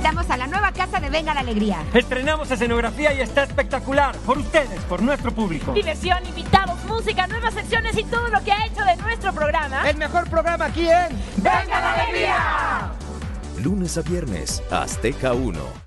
invitamos a la nueva casa de Venga la Alegría. Estrenamos escenografía y está espectacular. Por ustedes, por nuestro público. Diversión, invitados, música, nuevas secciones y todo lo que ha hecho de nuestro programa. El mejor programa aquí en ¡Venga la Alegría! Lunes a viernes, Azteca 1.